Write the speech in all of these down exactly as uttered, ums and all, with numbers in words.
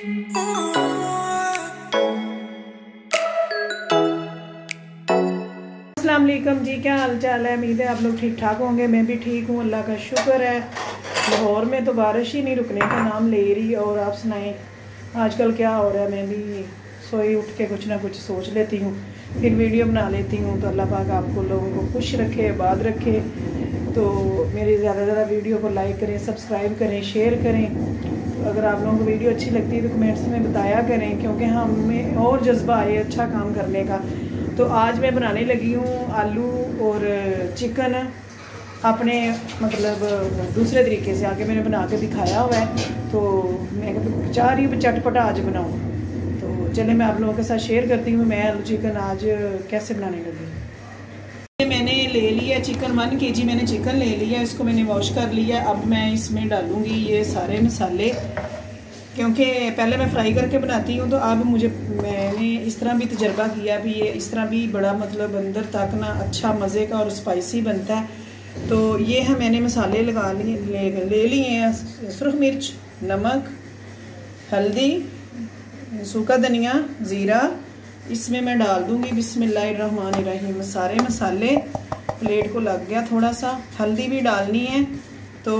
अस्सलाम वालेकुम जी, क्या हाल चाल है। उम्मीद है आप लोग ठीक ठाक होंगे। मैं भी ठीक हूँ, अल्लाह का शुक्र है। लाहौर में तो बारिश ही नहीं रुकने का नाम ले रही। और आप सुनाएं आजकल क्या हो रहा है। मैं भी सोई उठ के कुछ ना कुछ सोच लेती हूँ, फिर वीडियो बना लेती हूँ। तो अल्लाह पाक आपको लोगों को खुश रखे, आबाद रखे। तो मेरी ज़्यादा से ज़्यादा वीडियो को लाइक करें, सब्सक्राइब करें, शेयर करें। तो अगर आप लोगों को वीडियो अच्छी लगती है तो कमेंट्स में बताया करें, क्योंकि हमें और जज्बा आए अच्छा काम करने का। तो आज मैं बनाने लगी हूँ आलू और चिकन, अपने मतलब दूसरे तरीके से आगे मैंने बना के दिखाया हुआ है। तो मैं चाह रही हूँ चटपटा आज बनाऊँ। तो चले मैं आप लोगों के साथ शेयर करती हूँ मैं आलू चिकन आज कैसे बनाने लगी हूँ। मैंने ले लिया चिकन, वन के जी मैंने चिकन ले लिया। इसको मैंने वॉश कर लिया। अब मैं इसमें डालूँगी ये सारे मसाले, क्योंकि पहले मैं फ्राई करके बनाती हूँ। तो अब मुझे मैंने इस तरह भी तजर्बा किया भी ये इस तरह भी बड़ा मतलब अंदर तक ना अच्छा मज़े का और स्पाइसी बनता है। तो ये है मैंने मसाले लगा लिए ले, ले लिए हैं। सुरख मिर्च, नमक, हल्दी, सूखा धनिया, ज़ीरा। इसमें मैं डाल दूँगी बिस्मिल्लाहिर्रहमानिर्रहीम सारे मसाले। प्लेट को लग गया थोड़ा सा। हल्दी भी डालनी है। तो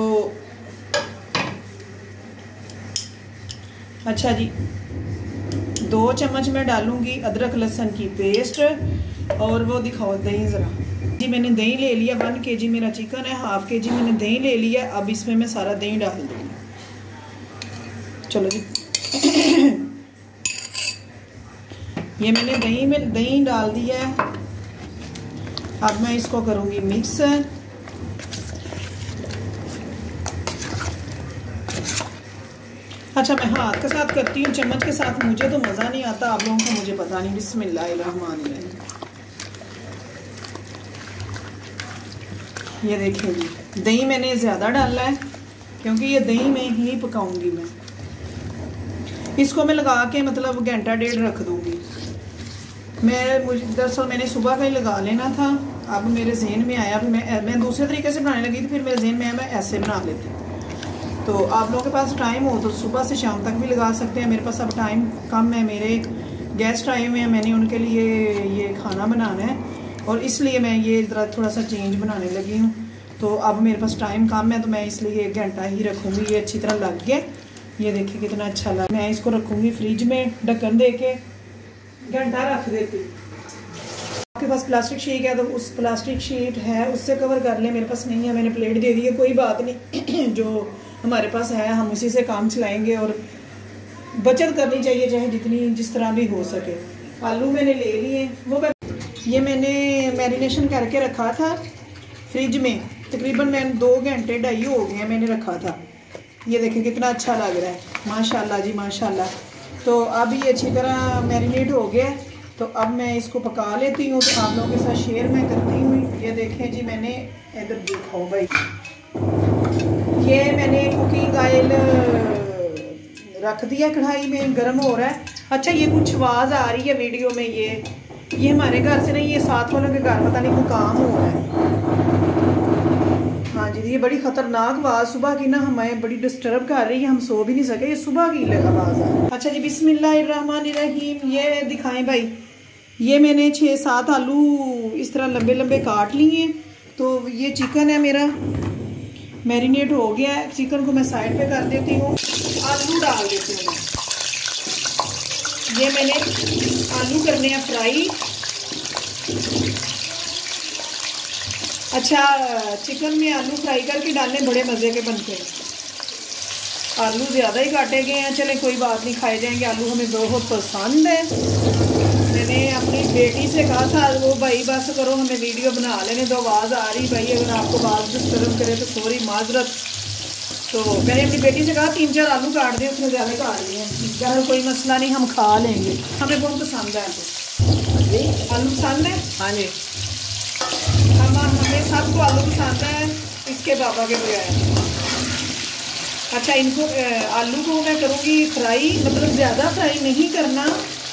अच्छा जी, दो चम्मच मैं डालूंगी अदरक लहसुन की पेस्ट। और वो दिखाओ दही ज़रा जी, मैंने दही ले लिया। वन के जी मेरा चिकन है, हाफ के जी मैंने दही ले लिया। अब इसमें मैं सारा दही डाल दूँगी। चलो जी ये मैंने दही में दही डाल दिया है। अब मैं इसको करूँगी मिक्स। अच्छा, मैं हाथ के साथ करती हूँ, चम्मच के साथ मुझे तो मज़ा नहीं आता। आप लोगों को मुझे पता नहीं। बिस्मिल्लाहिर्रहमानिर्रहीम। ये देखिए जी, दही मैंने ज़्यादा डाला है, क्योंकि ये दही में ही पकाऊंगी मैं। इसको मैं लगा के मतलब घंटा डेढ़ रख दूँगी। मैं मुझे दरअसल मैंने सुबह का ही लगा लेना था। अब मेरे जहन में आया भी मैं मैं दूसरे तरीके से बनाने लगी थी, फिर मेरे जहन में आया मैं ऐसे बना लेती हूँ। तो आप लोगों के पास टाइम हो तो सुबह से शाम तक भी लगा सकते हैं। मेरे पास अब टाइम कम है, मेरे गेस्ट आए हुए हैं, मैंने उनके लिए ये खाना बनाना है और इसलिए मैं ये ज़रा थोड़ा सा चेंज बनाने लगी हूँ। तो अब मेरे पास टाइम कम है, तो मैं इसलिए एक घंटा ही रखूँगी। ये अच्छी तरह लग गया। ये देखिए कितना अच्छा लगा। मैं इसको रखूँगी फ्रिज में, ढक्कन दे के घंटा रख देती हूँ। आपके पास प्लास्टिक शीट है तो उस प्लास्टिक शीट है उससे कवर कर ले। मेरे पास नहीं है, मैंने प्लेट दे दी है, कोई बात नहीं। जो हमारे पास है हम उसी से काम चलाएंगे और बचत करनी चाहिए, चाहे जितनी जिस तरह भी हो सके। आलू मैंने ले लिए, वो ये मैंने मैरिनेशन करके रखा था फ्रिज में। तकरीबन मैंने दो घंटे ढाई हो गए हैं मैंने रखा था। ये देखें कितना अच्छा लग रहा है, माशाल्लाह जी माशाल्लाह। तो अब ये अच्छी तरह मैरिनेट हो गया। तो अब मैं इसको पका लेती हूँ, तो आप लोगों के साथ शेयर मैं करती हूँ। ये देखें जी, मैंने इधर देखो भाई, ये मैंने कुकिंग ऑयल रख दिया कढ़ाई में, गर्म हो रहा है। अच्छा, ये कुछ आवाज़ आ रही है वीडियो में। ये ये हमारे घर से नहीं, ये साथ वालों के घर पता नहीं कोई काम हो रहा है। हाँ जी, ये बड़ी ख़तरनाक आवाज़ सुबह की ना हमें बड़ी डिस्टर्ब कर रही है, हम सो भी नहीं सके। ये सुबह की आवाज़ है। अच्छा जी, बिस्मिल्लाहिर्रहमानिर्रहीम। ये दिखाएं भाई, ये मैंने छः सात आलू इस तरह लंबे लंबे काट लिए। तो ये चिकन है मेरा, मैरिनेट हो गया है। चिकन को मैं साइड पे कर देती हूँ, आलू डाल देती हूँ मैं। ये मैंने आलू करने हैं फ्राई। अच्छा, चिकन में आलू फ्राई करके डालने बड़े मज़े के बनते हैं। आलू ज़्यादा ही काटे गए हैं, चले कोई बात नहीं, खाए जाएंगे। आलू हमें बहुत पसंद है। मैंने अपनी बेटी से कहा था, वो भाई बस करो हमें वीडियो बना लेने दो, आवाज़ आ रही भाई, अगर आपको आवाज़ डिस्टर्ब करे तो सॉरी माजरत। तो मैंने अपनी बेटी से कहा तीन चार आलू काट दें, उसने ज़्यादा काट लिए हैं। यार कोई मसला नहीं, हम खा लेंगे, हमें बहुत पसंद है। तो आलू पसंद है? हाँ जी, हम हमें सबको आलू पसंद है, इसके बाबा के बगैर। अच्छा, इनको आलू को मैं करूँगी फ्राई, मतलब ज़्यादा फ्राई नहीं करना,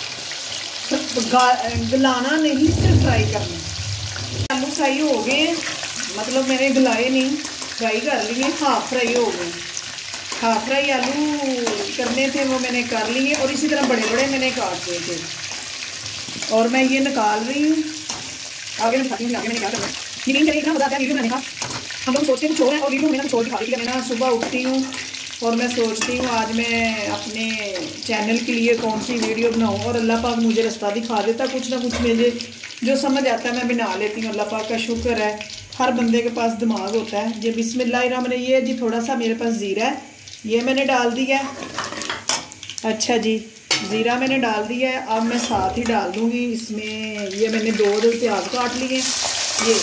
गलाना नहीं, सिर्फ फ्राई करना। आलू फ्राई हो गए, मतलब मैंने गलाए नहीं, फ्राई कर लिए, हाफ फ्राई हो गए। हाफ फ्राई आलू करने थे वो मैंने कर लिए और इसी तरह बड़े बड़े मैंने काट दिए थे और मैं ये निकाल रही हूँ। आगे मैं दिखाती हूँ आगे मैंने क्या करना है। ये नहीं इतना मजा आता है वीडियो बनाने का। हम लोग सोचते हैं कुछ और है और वीडियो में ना कुछ और दिखा रही थी। मैं ना सुबह उठती हूँ और मैं सोचती हूँ आज मैं अपने चैनल के लिए कौन सी वीडियो बनाऊँ और अल्लाह पाक मुझे रास्ता दिखा देता। कुछ ना कुछ मुझे जो समझ आता है मैं बना लेती हूँ। अल्लाह पाक का शुक्र है, हर बंदे के पास दिमाग होता है। ये बिस्मिल्लाहिर्रहमानिर्रहीम, ये जी थोड़ा सा मेरे पास ज़ीरा है, ये मैंने डाल दिया है। अच्छा जी, ज़ीरा मैंने डाल दिया है। अब मैं साथ ही डाल दूँगी इसमें, ये मैंने दो दो प्याज काट लिए ये।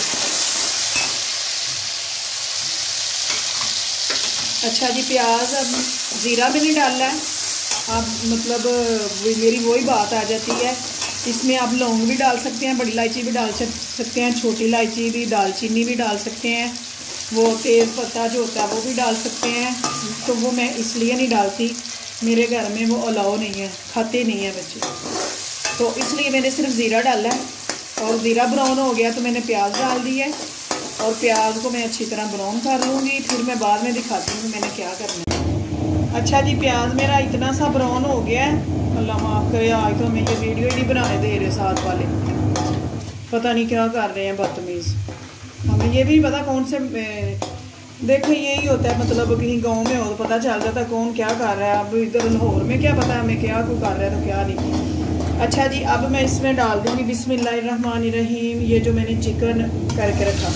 अच्छा जी, प्याज अब ज़ीरा मैंने डाला है। अब मतलब मेरी वही बात आ जाती है, इसमें आप लौंग भी डाल सकते हैं, बड़ी इलायची भी डाल सकते हैं, छोटी इलायची भी, दालचीनी भी डाल सकते हैं, वो तेज़ पत्ता जो होता है वो भी डाल सकते हैं। तो वो मैं इसलिए नहीं डालती, मेरे घर में वो अलाउ नहीं है, खाते नहीं हैं बच्चे, तो इसलिए मैंने सिर्फ ज़ीरा डाला है। और ज़ीरा ब्राउन हो गया तो मैंने प्याज डाल दिया है और प्याज को मैं अच्छी तरह ब्राउन कर लूँगी, फिर मैं बाद में दिखाती हूँ मैंने क्या करना है। अच्छा जी, प्याज मेरा इतना सा ब्राउन हो गया है। अल्लाह माफ़ करे, आज तो हमें ये वीडियो ही नहीं बनाने दे रहे साथ वाले, पता नहीं क्या कर रहे हैं बदतमीज़। हमें ये भी पता कौन से, देखो यही होता है, मतलब कहीं गांव में हो तो पता चल जाता कौन क्या कर रहा है। अब इधर लाहौर में क्या पता हमें क्या को कर रहा है तो क्या नहीं। अच्छा जी, अब मैं इसमें डाल दूँगी बिस्मिल्लाहिर्रहमानिर्रहीम ये जो मैंने चिकन करके रखा।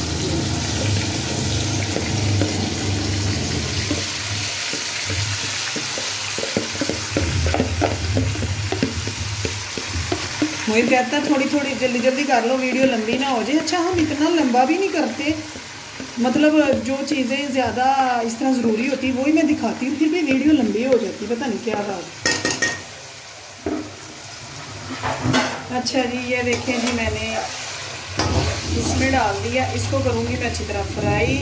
मुझे कहता थोड़ी थोड़ी जल्दी जल्दी कर लो, वीडियो लंबी ना हो जाए। अच्छा, हम इतना लंबा भी नहीं करते, मतलब जो चीज़ें ज़्यादा इस तरह ज़रूरी होती वही मैं दिखाती हूँ, फिर भी वीडियो लंबी हो जाती, पता नहीं क्या बात। अच्छा जी, ये देखें जी, मैंने इसमें डाल दिया, इसको करूँगी मैं अच्छी तरह फ्राई।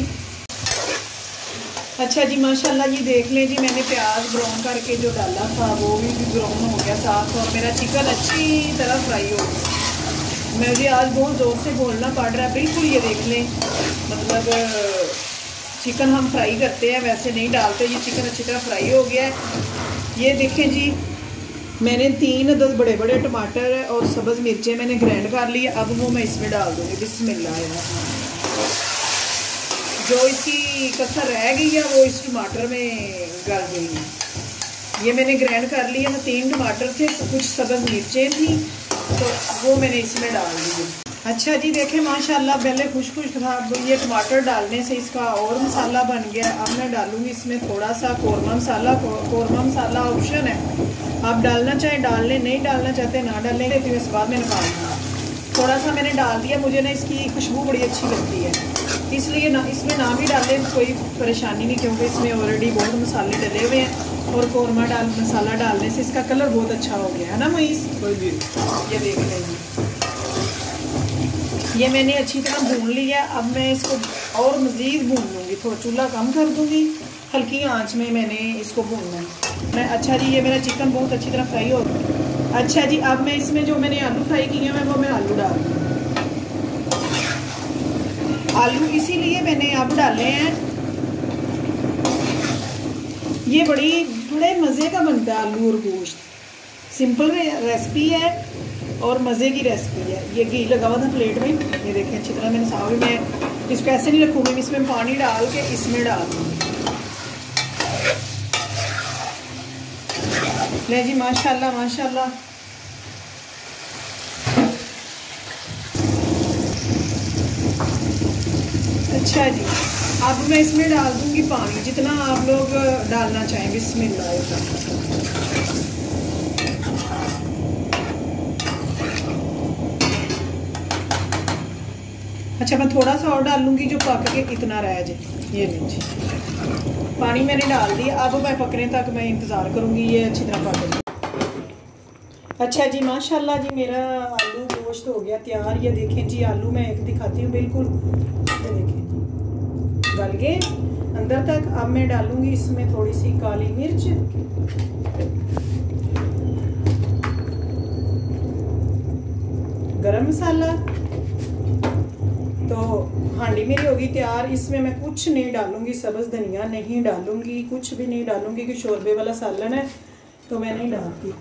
अच्छा जी, माशाल्लाह जी देख लें जी, मैंने प्याज ब्राउन करके जो डाला था वो भी ब्राउन हो गया साथ, और मेरा चिकन अच्छी तरह फ्राई हो गया। मुझे आज बहुत ज़ोर से बोलना पड़ रहा है, बिल्कुल ये देख लें, मतलब चिकन हम फ्राई करते हैं वैसे नहीं डालते, ये चिकन अच्छी तरह फ्राई हो गया है। ये देखें जी, मैंने तीन दस बड़े बड़े टमाटर और सब्ज़ मिर्चें मैंने ग्राइंड कर ली, अब वो मैं इसमें डाल दूँगी बिस्मिल्लाह। जो इसकी कसर रह गई है वो इस टमाटर में गल गई है। ये मैंने ग्राइंड कर लिया था, तीन टमाटर थे, कुछ सब्ज़ मिर्चें थी, तो वो मैंने इसमें डाल दी। अच्छा जी, देखें माशाल्लाह पहले खुश खुश था, ये टमाटर डालने से इसका और मसाला बन गया। अब मैं डालूँगी इसमें थोड़ा सा कौरमा मसाला। कौरमा मसाला ऑप्शन है, आप डालना चाहें डाल लें, नहीं डालना चाहते ना डालें, लेकिन इस बाद में निकाल दूँगा। थोड़ा सा मैंने डाल दिया, मुझे ना इसकी खुशबू बड़ी अच्छी लगती है, इसलिए ना इसमें ना भी डालें कोई परेशानी नहीं, क्योंकि इसमें ऑलरेडी बहुत मसाले डले हुए हैं और कौरमा डाल मसाला डालने से इसका कलर बहुत अच्छा हो गया है ना मोइस। ये देख लेंगे, ये मैंने अच्छी तरह भून लिया। अब मैं इसको और मज़ीद भून लूँगी, थोड़ा चूल्हा कम कर दूँगी, हल्की आंच में मैंने इसको भूनना है मैं। अच्छा जी, ये मेरा चिकन बहुत अच्छी तरह फ्राई हो गया। अच्छा जी, अब मैं इसमें जो मैंने आलू फ्राई किए हैं वो मैं आलू डाल दूँगी। आलू इसीलिए मैंने अब डाले हैं, ये बड़ी बड़े मज़े का बनता है आलू और गोश्त। सिंपल रेसिपी है और मज़े की रेसिपी है। ये घी लगा हुआ था प्लेट में, ये देखें अच्छी तरह मैंने साफ, मैं इसको ऐसे नहीं रखूँगी, इसमें पानी डाल के इसमें डाल दूँगी। ले जी, माशाल्लाह माशाल्लाह। अच्छा जी, अब मैं इसमें डाल दूँगी पानी, जितना आप लोग डालना चाहें। बिस्मिल्लाह। अच्छा, मैं थोड़ा सा और डाल लूँगी जो पक के इतना रह जाए। ये लीजिए, पानी मैंने डाल दिया, अब मैं पकने तक मैं इंतज़ार करूँगी, ये अच्छी तरह पक जाए। अच्छा जी, माशाल्लाह जी, मेरा आलू गोश्त हो गया तैयार। ये देखें जी, आलू मैं एक दिखाती हूँ, बिल्कुल ये देखें गल गए अंदर तक। अब मैं डालूँगी इसमें थोड़ी सी काली मिर्च, गरम मसाला, तो हांडी मेरी होगी तैयार। इसमें मैं कुछ नहीं डालूंगी, सब्ज़ धनिया नहीं डालूंगी, कुछ भी नहीं डालूंगी कि शोरबे वाला सालन है तो मैं नहीं डालती।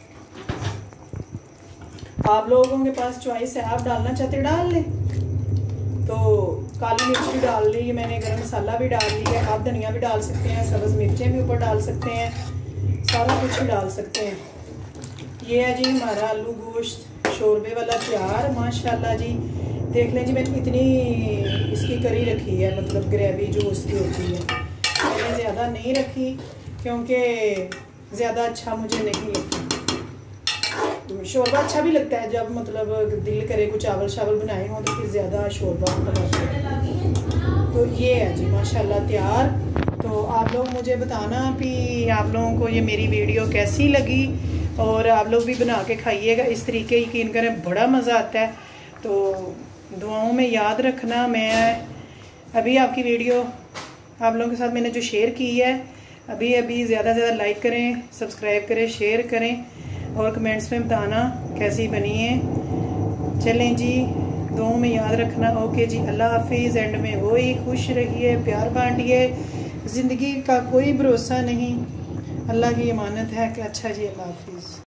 आप लोगों के पास चॉइस है, आप डालना चाहते डाल लें। तो काली मिर्च भी डाल ली मैंने, गरम मसाला भी डाल लिया, आप धनिया भी डाल सकते हैं, सब्ज़ मिर्चें भी ऊपर डाल सकते हैं, सारा कुछ भी डाल सकते हैं। ये है जी हमारा आलू गोश्त शोरबे वाला तैयार माशाल्लाह जी। देख लें जी मैंने इतनी इसकी करी रखी है, मतलब ग्रेवी जो उसकी होती है मैंने ज़्यादा नहीं रखी क्योंकि ज़्यादा अच्छा मुझे नहीं लगता। शोरबा अच्छा भी लगता है जब मतलब दिल करे कुछ चावल शावल बनाए हों तो फिर ज़्यादा शोरबा बनाते हैं। तो ये है जी माशाल्लाह तैयार। तो आप लोग मुझे बताना कि आप लोगों को ये मेरी वीडियो कैसी लगी, और आप लोग भी बना के खाइएगा इस तरीके, यकीन करें बड़ा मज़ा आता है। तो दुआओं में याद रखना। मैं अभी आपकी वीडियो आप लोगों के साथ मैंने जो शेयर की है, अभी अभी ज़्यादा से ज़्यादा लाइक करें, सब्सक्राइब करें, शेयर करें और कमेंट्स में बताना कैसी बनी है। चलें जी, दुआओं में याद रखना। ओके जी, अल्लाह हाफिज़। एंड में वही खुश रहिए, प्यार बांटिए। ज़िंदगी का कोई भरोसा नहीं, अल्लाह की अमानत है। अच्छा जी, अल्लाह हाफिज़।